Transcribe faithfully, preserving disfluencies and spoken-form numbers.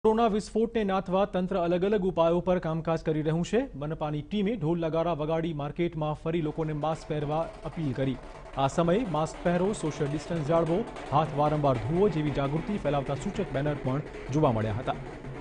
Corona વિસ્ફોટને નાથવા તંત્ર અલગ અલગ ઉપાયો પર કામકાજ કરી રહ્યું છે। મનપાની ટીમે ઢોલ નગારા વગાડી માર્કેટમાં ફરી લોકોને માસ્ક પહેરવા અપીલ કરી। આ સમયે માસ્ક પહેરો, સોશિયલ ડિસ્ટન્સ જાળવો, હાથ વારંવાર ધોવો જેવી જાગૃતિ ફેલાવતા સૂચક બેનર પણ જોવા મળ્યા હતા।